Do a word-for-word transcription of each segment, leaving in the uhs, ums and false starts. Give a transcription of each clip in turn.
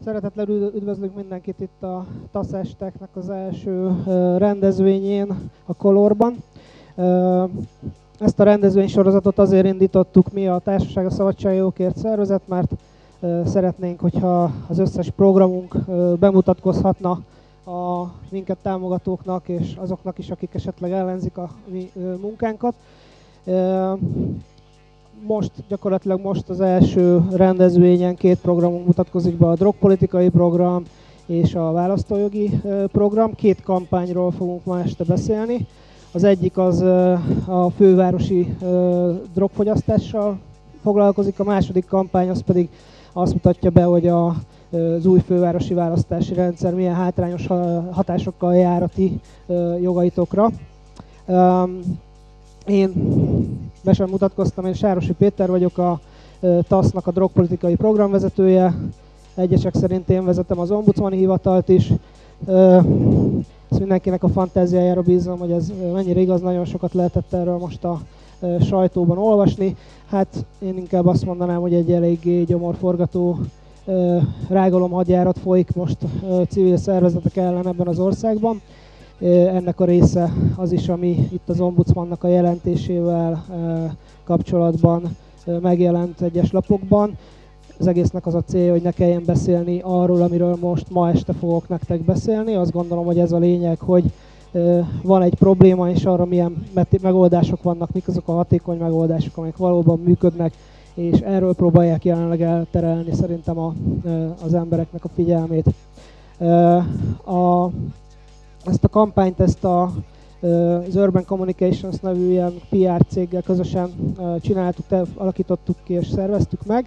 Szeretetlenül üdvözlünk mindenkit itt a TASZ esteknek az első rendezvényén, a Colorban. Ezt a rendezvénysorozatot azért indítottuk mi, a Társaság a Szabadságjogokért szervezet, mert szeretnénk, hogyha az összes programunk bemutatkozhatna a minket támogatóknak és azoknak is, akik esetleg ellenzik a mi munkánkat. Most, gyakorlatilag most az első rendezvényen két programunk mutatkozik be, a drogpolitikai program és a választójogi program. Két kampányról fogunk ma este beszélni. Az egyik az a fővárosi drogfogyasztással foglalkozik, a második kampány az pedig azt mutatja be, hogy a, az új fővárosi választási rendszer milyen hátrányos hatásokkal jár a ti jogaitokra. Én be sem mutatkoztam, én Sárosi Péter vagyok, a TASZ-nak a drogpolitikai programvezetője. Egyesek szerint én vezetem az ombudsmani hivatalt is. Ezt mindenkinek a fantáziájára bízom, hogy ez mennyire igaz, nagyon sokat lehetett erről most a sajtóban olvasni. Hát én inkább azt mondanám, hogy egy eléggé gyomorforgató rágalomhadjárat folyik most civil szervezetek ellen ebben az országban. Ennek a része az is, ami itt az ombudsmannak a jelentésével kapcsolatban megjelent egyes lapokban. Az egésznek az a célja, hogy ne kelljen beszélni arról, amiről most ma este fogok nektek beszélni. Azt gondolom, hogy ez a lényeg, hogy van egy probléma, és arra milyen megoldások vannak, mik azok a hatékony megoldások, amelyek valóban működnek, és erről próbálják jelenleg elterelni szerintem a, az embereknek a figyelmét. A, Ezt a kampányt, ezt a, az Urban Communications nevű ilyen pé er céggel közösen csináltuk, alakítottuk ki és szerveztük meg.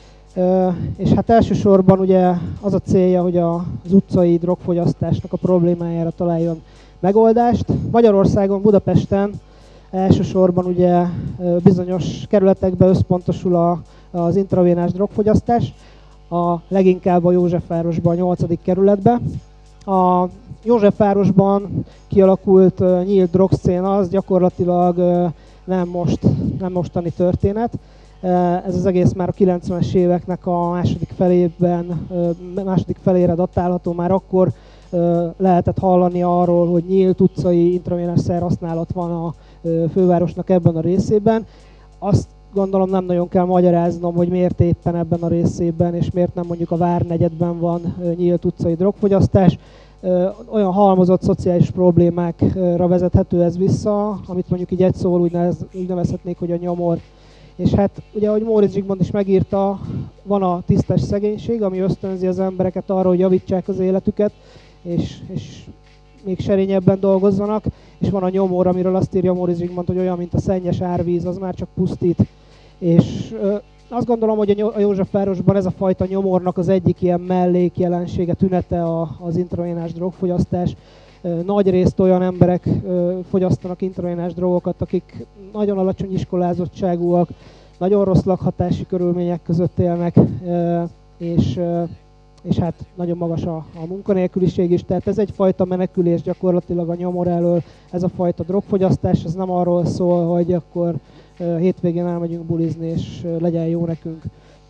És hát elsősorban ugye az a célja, hogy az utcai drogfogyasztásnak a problémájára találjon megoldást. Magyarországon, Budapesten elsősorban ugye bizonyos kerületekben összpontosul a, az intravénás drogfogyasztás, a leginkább a Józsefvárosban, a nyolcadik kerületben. A Józsefvárosban kialakult uh, nyílt drogszcéna az gyakorlatilag uh, nem, most, nem mostani történet. Uh, ez az egész már a kilencvenes éveknek a második felében, uh, második felére datálható, már akkor uh, lehetett hallani arról, hogy nyílt utcai intravénás szerhasználat van a uh, fővárosnak ebben a részében. Azt gondolom nem nagyon kell magyaráznom, hogy miért éppen ebben a részében, és miért nem mondjuk a Várnegyedben van uh, nyílt utcai drogfogyasztás. Olyan halmozott szociális problémákra vezethető ez vissza, amit mondjuk így egy szóval úgy, nevez, úgy nevezhetnék, hogy a nyomor. És hát ugye, ahogy Móricz Zsigmond is megírta, van a tisztes szegénység, ami ösztönzi az embereket arra, hogy javítsák az életüket, és, és még serényebben dolgozzanak, és van a nyomor, amiről azt írja Móricz Zsigmond, hogy olyan, mint a szennyes árvíz, az már csak pusztít. És azt gondolom, hogy a Józsefvárosban ez a fajta nyomornak az egyik ilyen mellékjelensége, tünete az intravénás drogfogyasztás. Nagy részt olyan emberek fogyasztanak intravénás drogokat, akik nagyon alacsony iskolázottságúak, nagyon rossz lakhatási körülmények között élnek, és, és hát nagyon magas a, a munkanélküliség is. Tehát ez egyfajta menekülés gyakorlatilag a nyomor elől, ez a fajta drogfogyasztás. Ez nem arról szól, hogy akkor hétvégén elmegyünk bulizni, és legyen jó nekünk.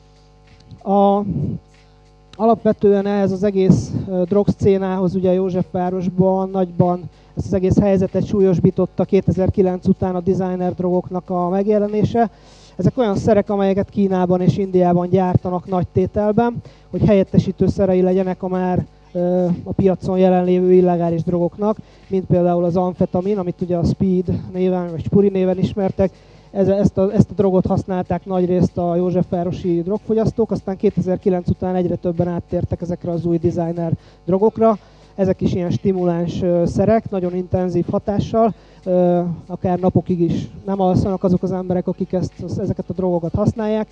A, alapvetően ez az egész drogszcénához ugye Józsefvárosban nagyban ezt az egész helyzetet súlyosbította kétezer-kilenc után a designer drogoknak a megjelenése. Ezek olyan szerek, amelyeket Kínában és Indiában gyártanak nagy tételben, hogy helyettesítő szerei legyenek a már a piacon jelenlévő illegális drogoknak, mint például az amfetamin, amit ugye a speed néven vagy spuri néven ismertek. Ezt a, ezt a drogot használták nagyrészt a józsefvárosi drogfogyasztók, aztán kétezer-kilenc után egyre többen áttértek ezekre az új designer drogokra. Ezek is ilyen stimuláns szerek, nagyon intenzív hatással, akár napokig is nem alszanak azok az emberek, akik ezt, ezeket a drogokat használják.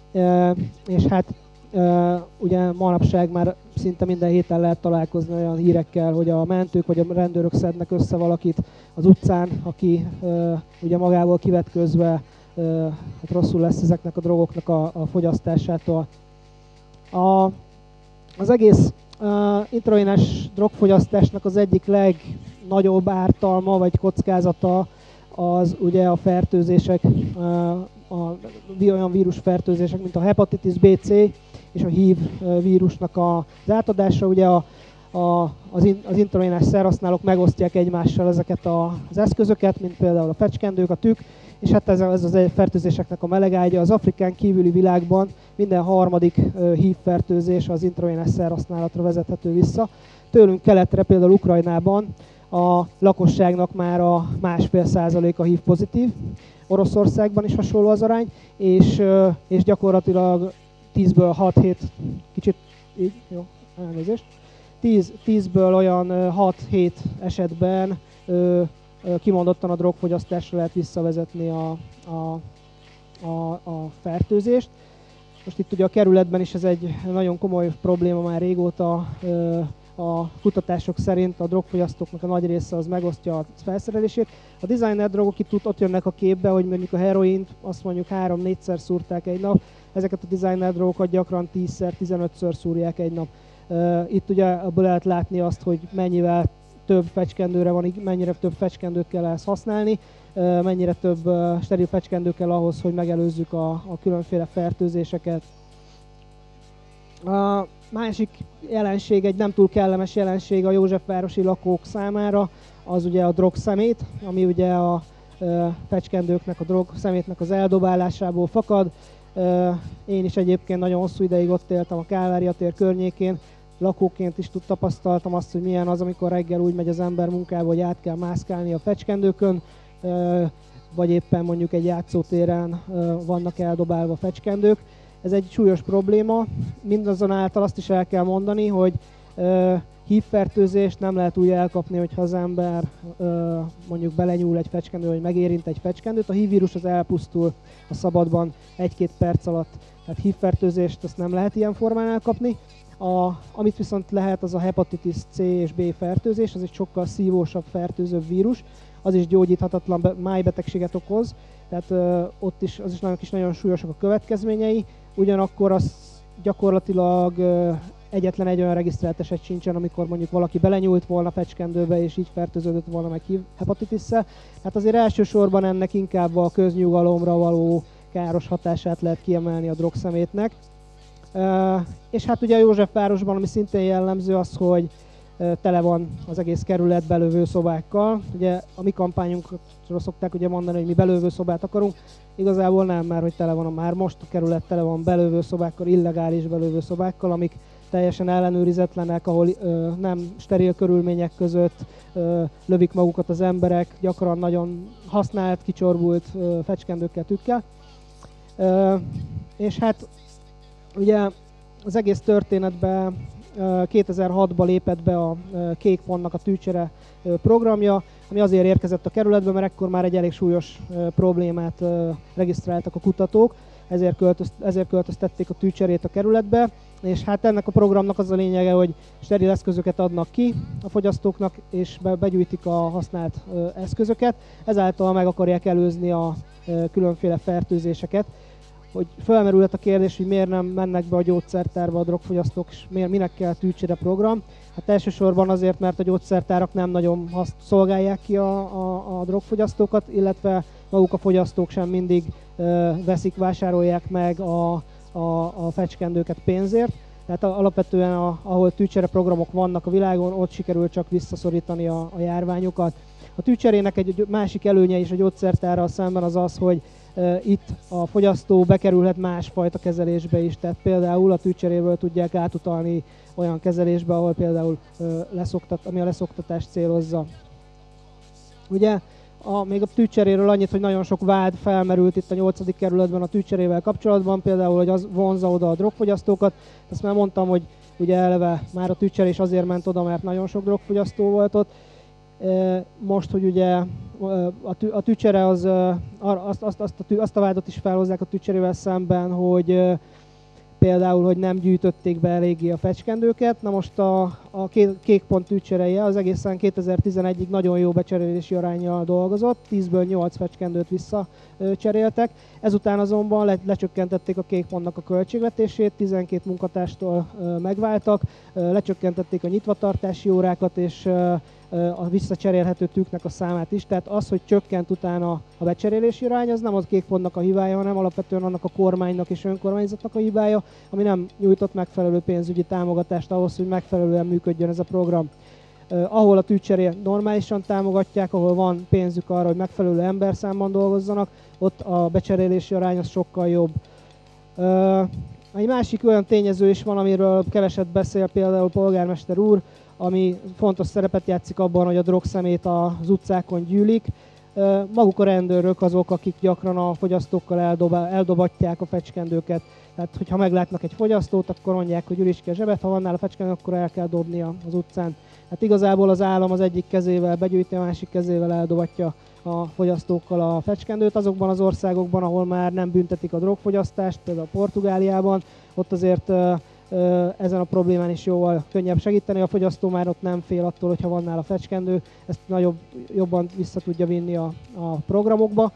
És hát ugye manapság már szinte minden héten lehet találkozni olyan hírekkel, hogy a mentők vagy a rendőrök szednek össze valakit az utcán, aki ugye magával kivetközve hát rosszul lesz ezeknek a drogoknak a, a fogyasztásától. A, az egész uh, intravénás drogfogyasztásnak az egyik legnagyobb ártalma vagy kockázata az ugye a fertőzések, uh, a, olyan vírusfertőzések, mint a hepatitis bé cé és a hív vírusnak az átadása. Ugye a, a, az, in, az intravénás szerhasználók megosztják egymással ezeket a, az eszközöket, mint például a fecskendők, a tükk, és hát ez, ez az fertőzéseknek a melegágya. Az Afrikán kívüli világban minden harmadik hív fertőzés az intravénás szerhasználatra vezethető vissza. Tőlünk keletre, például Ukrajnában a lakosságnak már a másfél százalék a hív pozitív, Oroszországban is hasonló az arány, és, és gyakorlatilag tízből hat-hét, kicsit így, jó, elnézést, tíz, tízből olyan hat-hét esetben ö, ö, kimondottan a drogfogyasztásra lehet visszavezetni a, a, a, a fertőzést. Most itt ugye a kerületben is ez egy nagyon komoly probléma már régóta. Ö, a kutatások szerint a drogfogyasztóknak a nagy része az megosztja a felszerelését. A designer drogok itt ott jönnek a képbe, hogy mondjuk a heroint azt mondjuk három-négyszer szúrták egy nap, ezeket a designer drogokat gyakran tízszer, tizenötször szúrják egy nap. Itt ugye abból lehet látni azt, hogy mennyivel több fecskendőre van, mennyire több fecskendőt kell ezt használni, mennyire több steril fecskendő kell ahhoz, hogy megelőzzük a, a különféle fertőzéseket. A másik jelenség, egy nem túl kellemes jelenség a józsefvárosi lakók számára, az ugye a drogszemét, ami ugye a fecskendőknek, a drogszemétnek az eldobálásából fakad. Én is egyébként nagyon hosszú ideig ott éltem a Kálvária tér környékén, lakóként is tapasztaltam azt, hogy milyen az, amikor reggel úgy megy az ember munkába, hogy át kell mászkálni a fecskendőkön, vagy éppen mondjuk egy játszótéren vannak eldobálva fecskendők. Ez egy súlyos probléma, mindazonáltal azt is el kell mondani, hogy hívfertőzést nem lehet úgy elkapni, hogyha az ember mondjuk belenyúl egy fecskendő, vagy megérint egy fecskendőt. A hívvírus az elpusztul a szabadban egy-két perc alatt. Tehát hívfertőzést ezt nem lehet ilyen formán elkapni. A, amit viszont lehet, az a hepatitis C és B fertőzés, az egy sokkal szívósabb, fertőzőbb vírus. Az is gyógyíthatatlan májbetegséget okoz, tehát ö, ott is, az is nagyon, is nagyon súlyosak a következményei. Ugyanakkor az gyakorlatilag ö, egyetlen egy olyan regisztrált eset sincsen, amikor mondjuk valaki belenyúlt volna fecskendőbe, és így fertőződött volna meg hepatitisszel. Hát azért elsősorban ennek inkább a köznyugalomra való káros hatását lehet kiemelni a drogszemétnek. Uh, és hát ugye a Józsefvárosban, ami szintén jellemző az, hogy uh, tele van az egész kerület belövő szobákkal. Ugye a mi kampányunkról szokták ugye mondani, hogy mi belövő szobát akarunk. Igazából nem, mert hogy tele van a már most a kerület tele van belövő szobákkal, illegális belövő szobákkal, amik teljesen ellenőrizetlenek, ahol uh, nem steril körülmények között uh, lövik magukat az emberek, gyakran nagyon használt, kicsorbult uh, fecskendőkkel, tükkel. Uh, és hát ugye az egész történetben kétezer-hatban lépett be a Kék Pontnak a tűcsere programja, ami azért érkezett a kerületbe, mert ekkor már egy elég súlyos problémát regisztráltak a kutatók, ezért, költöz, ezért költöztették a tűcserét a kerületbe, és hát ennek a programnak az a lényege, hogy steril eszközöket adnak ki a fogyasztóknak, és begyűjtik a használt eszközöket, ezáltal meg akarják előzni a különféle fertőzéseket. Hogy felmerülhet a kérdés, hogy miért nem mennek be a gyógyszertárba a drogfogyasztók, és miért, minek kell tűcsere program. Hát elsősorban azért, mert a gyógyszertárak nem nagyon szolgálják ki a, a, a drogfogyasztókat, illetve maguk a fogyasztók sem mindig ö, veszik, vásárolják meg a, a, a fecskendőket pénzért. Tehát alapvetően a, ahol tűcsere programok vannak a világon, ott sikerül csak visszaszorítani a, a járványokat. A tűcserének egy másik előnye is a gyógyszertárral szemben az az, hogy uh, itt a fogyasztó bekerülhet másfajta kezelésbe is, tehát például a tűcseréből tudják átutalni olyan kezelésbe, ahol például uh, leszoktat, ami a leszoktatást célozza. Ugye a, még a tűcseréről annyit, hogy nagyon sok vád felmerült itt a nyolcadik kerületben a tűcserével kapcsolatban, például, hogy az vonzza oda a drogfogyasztókat. Ezt már mondtam, hogy ugye eleve már a tűcserés azért ment oda, mert nagyon sok drogfogyasztó volt ott. Most, hogy ugye a tűcsere az, azt, azt, azt, a, azt a vádat is felhozzák a tűcserével szemben, hogy például, hogy nem gyűjtötték be eléggé a fecskendőket. Na most a, a Kék Pont tűcsereje az egészen kétezer-tizenegyig nagyon jó becserélési aránnyal dolgozott, tízből nyolc fecskendőt visszacseréltek. Ezután azonban le, lecsökkentették a Kék Pontnak a költségvetését, tizenkét munkatárstól megváltak, lecsökkentették a nyitvatartási órákat, és a visszacserélhető tűknek a számát is. Tehát az, hogy csökkent utána a becserélési irány, az nem az Kékpontnak a hibája, hanem alapvetően annak a kormánynak és önkormányzatnak a hibája, ami nem nyújtott megfelelő pénzügyi támogatást ahhoz, hogy megfelelően működjön ez a program. Uh, ahol a tűcserét normálisan támogatják, ahol van pénzük arra, hogy megfelelő emberszámban dolgozzanak, ott a becserélési arány az sokkal jobb. Uh, egy másik olyan tényező is van, amiről keveset beszél például polgármester úr, ami fontos szerepet játszik abban, hogy a drogszemét az utcákon gyűlik. Uh, maguk a rendőrök azok, akik gyakran a fogyasztókkal eldoba, eldobatják a fecskendőket. Tehát, hogyha meglátnak egy fogyasztót, akkor mondják, hogy üríts ki a zsebet, ha van nála fecskendő, akkor el kell dobnia az utcán. Hát igazából az állam az egyik kezével begyűjti, a másik kezével eldobatja a fogyasztókkal a fecskendőt. Azokban az országokban, ahol már nem büntetik a drogfogyasztást, például Portugáliában, ott azért ö, ö, ezen a problémán is jóval könnyebb segíteni. A fogyasztó már ott nem fél attól, hogyha van nála fecskendő, ezt nagyobb, jobban vissza tudja vinni a, a programokba.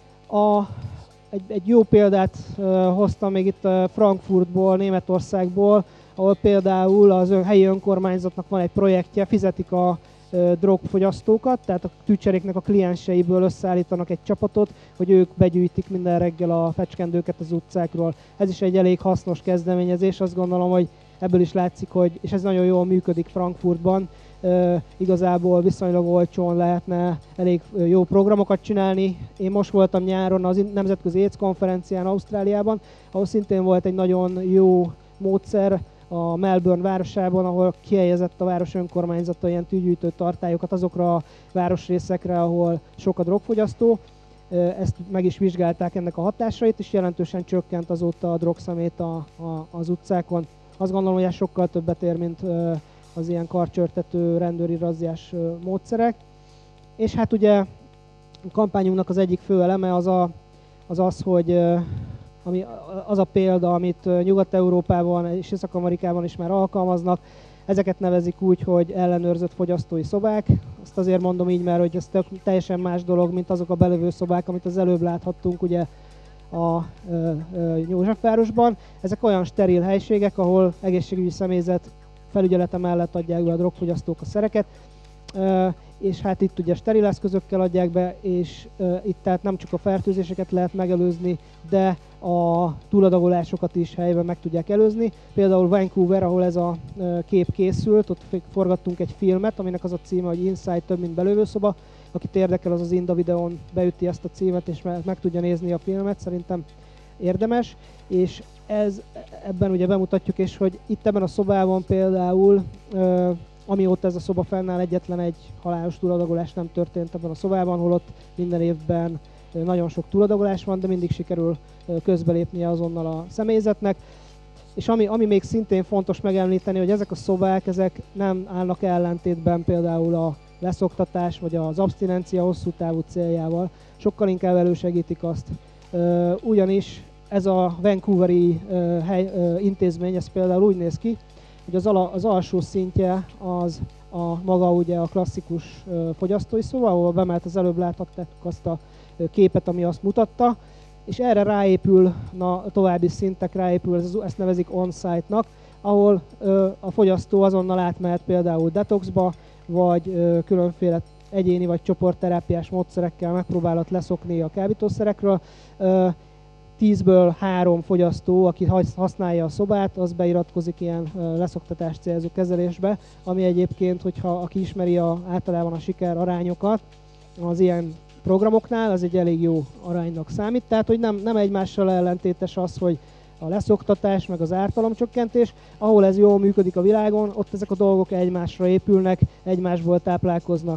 A, egy, egy jó példát ö, hoztam még itt Frankfurtból, Németországból, ahol például az ön, helyi önkormányzatnak van egy projektje, fizetik a ö, drogfogyasztókat, tehát a tűcseréknek a klienseiből összeállítanak egy csapatot, hogy ők begyűjtik minden reggel a fecskendőket az utcákról. Ez is egy elég hasznos kezdeményezés, azt gondolom, hogy ebből is látszik, hogy, és ez nagyon jól működik Frankfurtban, ö, igazából viszonylag olcsón lehetne elég jó programokat csinálni. Én most voltam nyáron az Nemzetközi AIDS konferencián Ausztráliában, ahol szintén volt egy nagyon jó módszer, a Melbourne városában, ahol kihelyezett a város önkormányzata ilyen tűgyűjtő tartályokat azokra a városrészekre, ahol sok a drogfogyasztó. Ezt meg is vizsgálták ennek a hatásait, és jelentősen csökkent azóta a drogszemét a, a, az utcákon. Azt gondolom, hogy ez sokkal többet ér, mint az ilyen karcsörtető rendőri razziás módszerek. És hát ugye a kampányunknak az egyik fő eleme az a, az, az hogy ami az a példa, amit Nyugat-Európában és Észak-Amerikában is már alkalmaznak. Ezeket nevezik úgy, hogy ellenőrzött fogyasztói szobák. Azt azért mondom így, mert hogy ez teljesen más dolog, mint azok a belövő szobák, amit az előbb láthattunk ugye a Józsefvárosban. Ezek olyan steril helységek, ahol egészségügyi személyzet felügyelete mellett adják be a drogfogyasztók a szereket. Uh, és hát itt ugye steril eszközökkel adják be, és uh, itt tehát nem csak a fertőzéseket lehet megelőzni, de a túladagolásokat is helyben meg tudják előzni. Például Vancouver, ahol ez a uh, kép készült, ott forgattunk egy filmet, aminek az a címe, hogy Inside több, mint belövőszoba. Akit érdekel, az az Inda videón beüti ezt a címet, és meg, meg tudja nézni a filmet, szerintem érdemes. És ez, ebben ugye bemutatjuk, és hogy itt ebben a szobában például uh, amióta ez a szoba fennáll, egyetlen egy halálos túladagolás nem történt ebben a szobában, holott minden évben nagyon sok túladagolás van, de mindig sikerül közbelépnie azonnal a személyzetnek. És ami, ami még szintén fontos megemlíteni, hogy ezek a szobák ezek nem állnak ellentétben például a leszoktatás vagy az abstinencia hosszú távú céljával, sokkal inkább elősegítik azt. Ugyanis ez a vancouveri hely, intézmény, ez például úgy néz ki, hogy az, ala, az alsó szintje az a maga ugye a klasszikus fogyasztói szoba, ahol bemelt az előbb láthatták azt a képet, ami azt mutatta, és erre ráépül, na, további szintek ráépül, ezt nevezik on-site-nak, ahol ö, a fogyasztó azonnal átmehet például detoxba, vagy ö, különféle egyéni vagy csoportterápiás módszerekkel megpróbálhat leszokni a kábítószerekről. Ö, tízből három fogyasztó, aki használja a szobát, az beiratkozik ilyen leszoktatás célzó kezelésbe, ami egyébként, hogyha aki ismeri a, általában a siker arányokat az ilyen programoknál, az egy elég jó aránynak számít. Tehát, hogy nem, nem egymással ellentétes az, hogy a leszoktatás, meg az ártalomcsökkentés, ahol ez jól működik a világon, ott ezek a dolgok egymásra épülnek, egymásból táplálkoznak.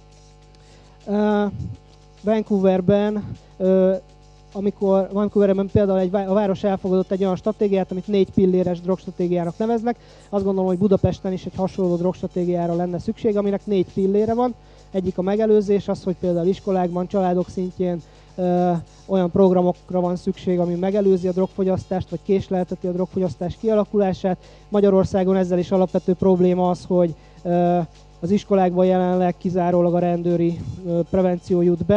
Uh, Vancouverben uh, amikor Vancouverben például egy, a város elfogadott egy olyan stratégiát, amit négy pilléres drogstratégiának neveznek. Azt gondolom, hogy Budapesten is egy hasonló drogstratégiára lenne szükség, aminek négy pillére van. Egyik a megelőzés, az, hogy például iskolákban, családok szintjén ö, olyan programokra van szükség, ami megelőzi a drogfogyasztást, vagy késlelteti a drogfogyasztás kialakulását. Magyarországon ezzel is alapvető probléma az, hogy ö, az iskolákban jelenleg kizárólag a rendőri ö, prevenció jut be.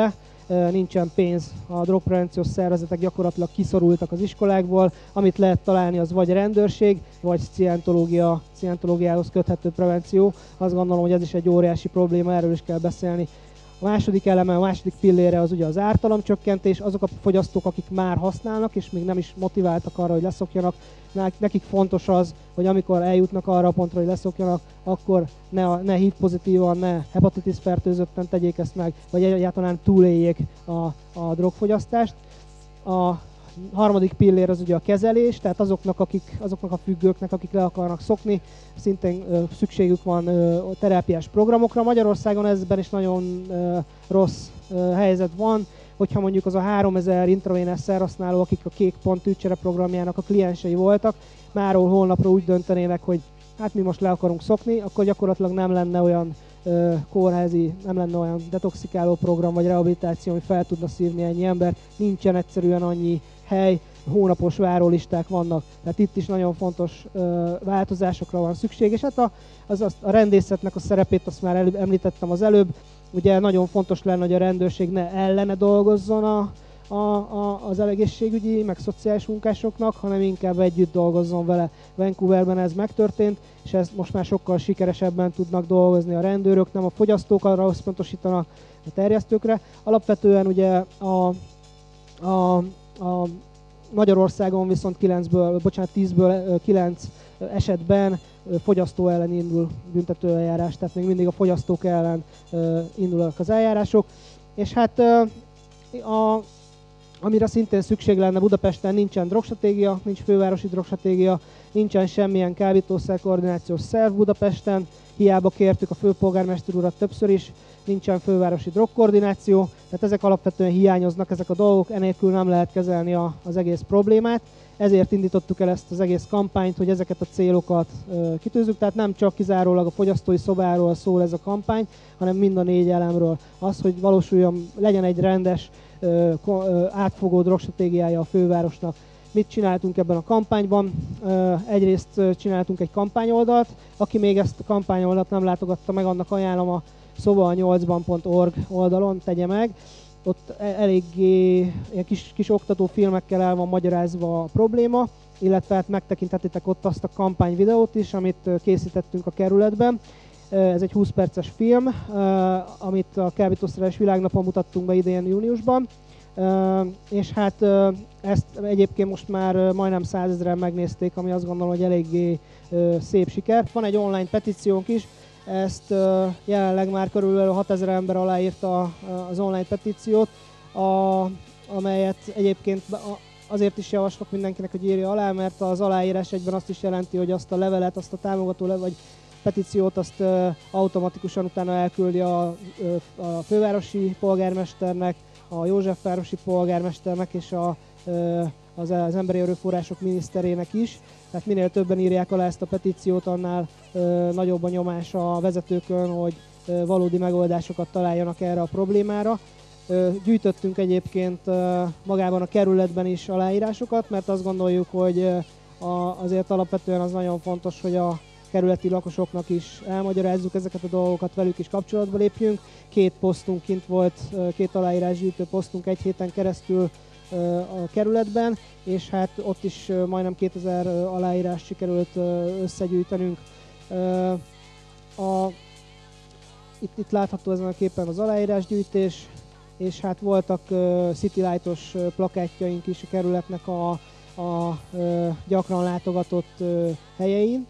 nincsen pénz, a drogprevenciós szervezetek gyakorlatilag kiszorultak az iskolákból, amit lehet találni az vagy rendőrség, vagy szientológia, szientológiához köthető prevenció. Azt gondolom, hogy ez is egy óriási probléma, erről is kell beszélni. A második eleme, a második pillére az ugye az ártalomcsökkentés, azok a fogyasztók, akik már használnak, és még nem is motiváltak arra, hogy leszokjanak, nekik fontos az, hogy amikor eljutnak arra a pontra, hogy leszokjanak, akkor ne, ne hív pozitívan, ne hepatitis fertőzötten tegyék ezt meg, vagy egyáltalán túléljék a, a drogfogyasztást. A harmadik pillér az ugye a kezelés, tehát azoknak, akik, azoknak a függőknek, akik le akarnak szokni, szintén ö, szükségük van ö, terápiás programokra. Magyarországon ezben is nagyon ö, rossz ö, helyzet van, hogyha mondjuk az a háromezer intravénás szerhasználó, akik a Kék Pont tűcsere programjának a kliensei voltak, máról holnapról úgy döntenének, hogy hát mi most le akarunk szokni, akkor gyakorlatilag nem lenne olyan ö, kórházi, nem lenne olyan detoxikáló program vagy rehabilitáció, ami fel tudna szívni ennyi embert. Nincsen egyszerűen annyi hely, hónapos várólisták vannak, tehát itt is nagyon fontos ö, változásokra van szükség, és hát a, az, az, a rendészetnek a szerepét azt már előbb, említettem az előbb, ugye nagyon fontos lenne, hogy a rendőrség ne ellene dolgozzon a, a, a, az egészségügyi, meg szociális munkásoknak, hanem inkább együtt dolgozzon vele. Vancouverben ez megtörtént, és ezt most már sokkal sikeresebben tudnak dolgozni a rendőrök, nem a fogyasztók arra összpontosítanak, a terjesztőkre. Alapvetően ugye a, a, a Magyarországon viszont kilencből, bocsánat, tízből kilenc esetben fogyasztó ellen indul büntetőeljárás, tehát még mindig a fogyasztók ellen indulnak az eljárások. És hát a, amire szintén szükség lenne, Budapesten nincsen drogstratégia, nincs fővárosi drogstratégia, nincsen semmilyen kábítószer-koordinációs szerv Budapesten, hiába kértük a főpolgármester urat többször is, nincsen fővárosi drogkoordináció, tehát ezek alapvetően hiányoznak, ezek a dolgok, enélkül nem lehet kezelni a, az egész problémát. Ezért indítottuk el ezt az egész kampányt, hogy ezeket a célokat ö, kitűzzük, tehát nem csak kizárólag a fogyasztói szobáról szól ez a kampány, hanem mind a négy elemről. Az, hogy valósuljon, legyen egy rendes, ö, ö, átfogó drogstratégiája a fővárosnak. Mit csináltunk ebben a kampányban? Ö, egyrészt csináltunk egy kampányoldalt, aki még ezt a kampányoldalt nem látogatta meg, annak ajánlom a szoba nyolcban pont org oldalon tegye meg. Ott eléggé ilyen kis, kis oktató filmekkel el van magyarázva a probléma, illetve hát megtekinthetitek ott azt a kampányvideót is, amit készítettünk a kerületben. Ez egy húsz perces film, amit a kábítószeres világnapon mutattunk be idén júniusban. És hát ezt egyébként most már majdnem százezren megnézték, ami azt gondolom, hogy eléggé szép siker. Van egy online petíciónk is, ezt uh, jelenleg már körülbelül hatezer ember aláírta az online petíciót, a, amelyet egyébként azért is javaslok mindenkinek, hogy írja alá, mert az aláírás egyben azt is jelenti, hogy azt a levelet, azt a támogató levelet, vagy petíciót azt uh, automatikusan utána elküldi a, a fővárosi polgármesternek, a Józsefvárosi polgármesternek és a, az, az emberi erőforrások miniszterének is. Tehát minél többen írják alá ezt a petíciót, annál ö, nagyobb a nyomás a vezetőkön, hogy ö, valódi megoldásokat találjanak erre a problémára. Ö, gyűjtöttünk egyébként ö, magában a kerületben is aláírásokat, mert azt gondoljuk, hogy ö, a, azért alapvetően az nagyon fontos, hogy a kerületi lakosoknak is elmagyarázzuk ezeket a dolgokat, velük is kapcsolatba lépjünk. Két posztunk kint volt, két aláírásgyűjtő posztunk egy héten keresztül a kerületben, és hát ott is majdnem kétezer aláírást sikerült összegyűjtenünk. A, itt, itt látható ezen a képen az aláírásgyűjtés, és hát voltak City Light-os plakátjaink is a kerületnek a, a gyakran látogatott helyein.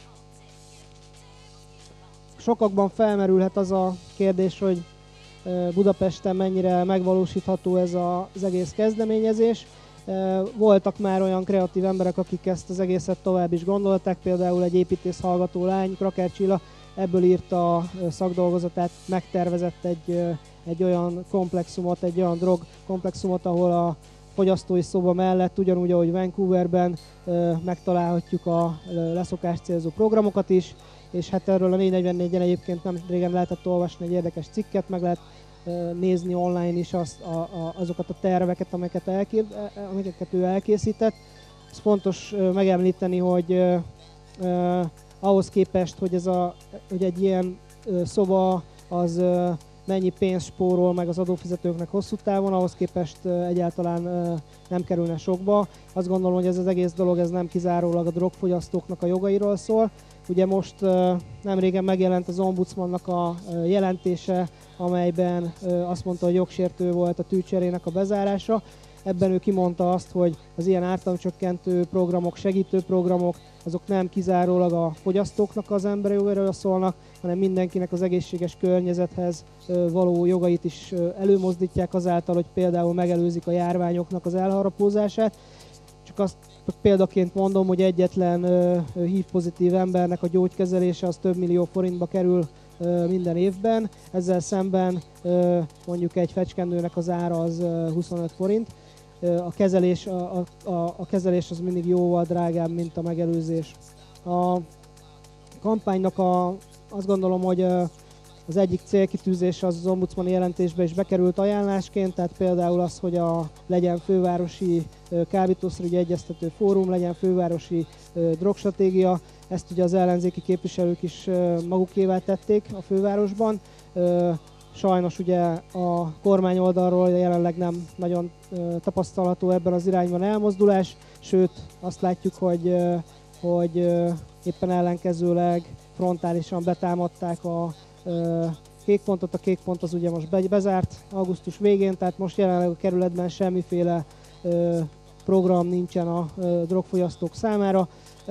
Sokakban felmerülhet az a kérdés, hogy Budapesten mennyire megvalósítható ez az egész kezdeményezés. Voltak már olyan kreatív emberek, akik ezt az egészet tovább is gondolták, például egy építész hallgató lány, Kraker Csilla, ebből írta a szakdolgozatát, megtervezett egy, egy olyan komplexumot, egy olyan drog komplexumot, ahol a fogyasztói szoba mellett, ugyanúgy, ahogy Vancouverben megtalálhatjuk a leszokást célzó programokat is, és hát erről a négy negyvennégyen egyébként nem régen lehetett olvasni egy érdekes cikket, meg lehet nézni online is azt, a, a, azokat a terveket, amiket, elkép, amiket ő elkészített. Ez fontos megemlíteni, hogy eh, ahhoz képest, hogy, ez a, hogy egy ilyen szoba az mennyi pénzt spórol meg az adófizetőknek hosszú távon, ahhoz képest egyáltalán nem kerülne sokba. Azt gondolom, hogy ez az egész dolog ez nem kizárólag a drogfogyasztóknak a jogairól szól. Ugye most nemrégen megjelent az ombudsmannak a jelentése, amelyben azt mondta, hogy jogsértő volt a tűcserének a bezárása. Ebben ő kimondta azt, hogy az ilyen ártalomcsökkentő programok, segítő programok, azok nem kizárólag a fogyasztóknak az emberi jogairól szólnak, hanem mindenkinek az egészséges környezethez való jogait is előmozdítják azáltal, hogy például megelőzik a járványoknak az elharapózását. Csak azt példaként mondom, hogy egyetlen hív-pozitív embernek a gyógykezelése az több millió forintba kerül minden évben. Ezzel szemben mondjuk egy fecskendőnek az ára az huszonöt forint. A kezelés, a, a, a kezelés az mindig jóval drágább, mint a megelőzés. A kampánynak a, azt gondolom, hogy az egyik célkitűzés az az ombudsmani jelentésbe is bekerült ajánlásként, tehát például az, hogy a, legyen fővárosi kábítószerügyi egyeztető fórum, legyen fővárosi drogstratégia. Ezt ugye az ellenzéki képviselők is magukévá tették a fővárosban. Sajnos ugye a kormány oldalról jelenleg nem nagyon tapasztalható ebben az irányban elmozdulás, sőt azt látjuk, hogy, hogy éppen ellenkezőleg frontálisan betámadták a kékpontot. A kékpont az ugye most bezárt augusztus végén, tehát most jelenleg a kerületben semmiféle program nincsen a drogfogyasztók számára,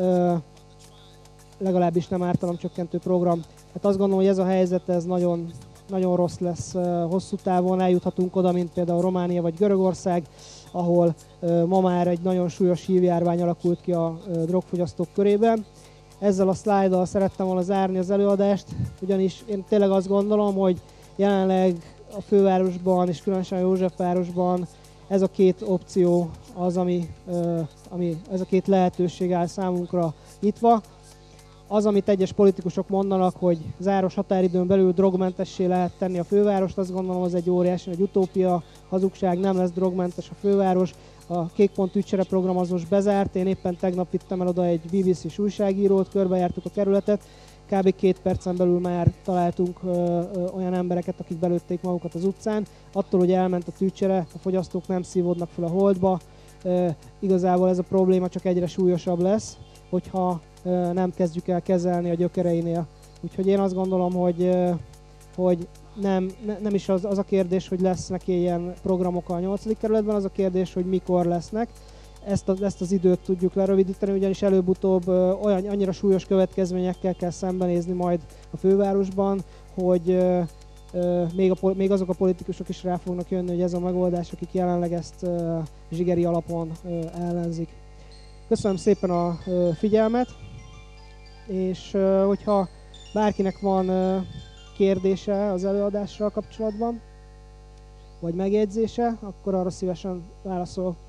legalábbis nem ártalomcsökkentő program. Hát azt gondolom, hogy ez a helyzet ez nagyon nagyon rossz lesz hosszú távon, eljuthatunk oda, mint például Románia vagy Görögország, ahol ma már egy nagyon súlyos hívjárvány alakult ki a drogfogyasztók körében. Ezzel a szlájddal szerettem volna zárni az előadást, ugyanis én tényleg azt gondolom, hogy jelenleg a fővárosban és különösen a Józsefvárosban ez a két opció az, ami, ami ez a két lehetőség áll számunkra nyitva. Az, amit egyes politikusok mondanak, hogy záros határidőn belül drogmentessé lehet tenni a fővárost, azt gondolom, az egy óriási, egy utópia, hazugság, nem lesz drogmentes a főváros. A Kékpont ügysere program az most bezárt, én éppen tegnap vittem el oda egy bé bé cés újságírót, körbejártuk a kerületet, kb. két percen belül már találtunk ö, ö, olyan embereket, akik belőtték magukat az utcán. Attól, hogy elment a tűcsere, a fogyasztók nem szívódnak fel a holdba. Ö, igazából ez a probléma csak egyre súlyosabb lesz, hogyha nem kezdjük el kezelni a gyökereinél. Úgyhogy én azt gondolom, hogy, hogy nem, nem is az, az a kérdés, hogy lesznek ilyen programok a nyolcadik kerületben, az a kérdés, hogy mikor lesznek. Ezt, a, ezt az időt tudjuk lerövidíteni, ugyanis előbb-utóbb olyan annyira súlyos következményekkel kell szembenézni majd a fővárosban, hogy még, a, még azok a politikusok is rá fognak jönni, hogy ez a megoldás, akik jelenleg ezt zsigeri alapon ellenzik. Köszönöm szépen a figyelmet, és hogyha bárkinek van kérdése az előadással kapcsolatban, vagy megjegyzése, akkor arra szívesen válaszol.